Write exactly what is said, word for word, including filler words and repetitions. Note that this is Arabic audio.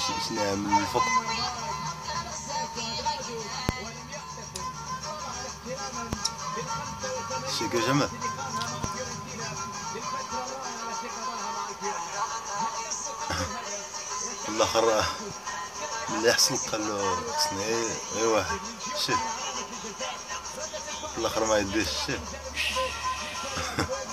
شنو من الفوق. شي جمال الاخر اللي يحصل قال له خصني غير واحد شي الاخر ما يديش شي